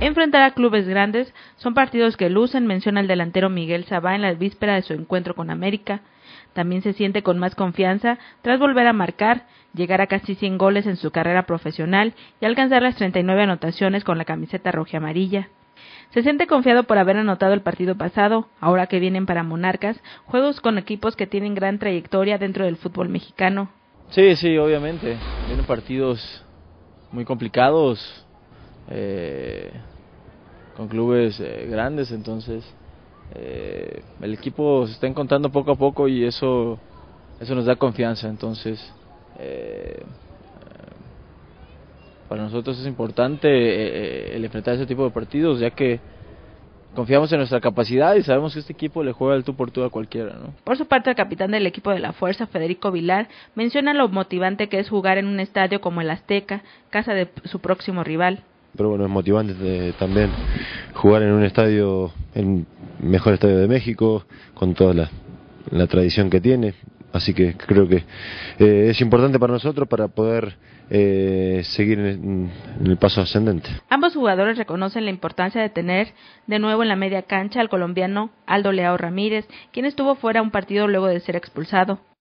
Enfrentar a clubes grandes son partidos que lucen, menciona el delantero Miguel Sabá en la víspera de su encuentro con América. También se siente con más confianza tras volver a marcar, llegar a casi 100 goles en su carrera profesional y alcanzar las 39 anotaciones con la camiseta rojiamarilla. Se siente confiado por haber anotado el partido pasado, ahora que vienen para Monarcas, juegos con equipos que tienen gran trayectoria dentro del fútbol mexicano. Sí, obviamente, vienen partidos muy complicados, con clubes grandes, entonces el equipo se está encontrando poco a poco y eso nos da confianza, entonces para nosotros es importante el enfrentar ese tipo de partidos, ya que confiamos en nuestra capacidad y sabemos que este equipo le juega el tú por tú a cualquiera, ¿no? Por su parte, el capitán del equipo de la Fuerza, Federico Vilar, menciona lo motivante que es jugar en un estadio como el Azteca, casa de su próximo rival. Pero bueno, es motivante también jugar en un estadio, el mejor estadio de México, con toda la tradición que tiene. Así que creo que es importante para nosotros para poder seguir en el paso ascendente. Ambos jugadores reconocen la importancia de tener de nuevo en la media cancha al colombiano Aldo Leao Ramírez, quien estuvo fuera un partido luego de ser expulsado.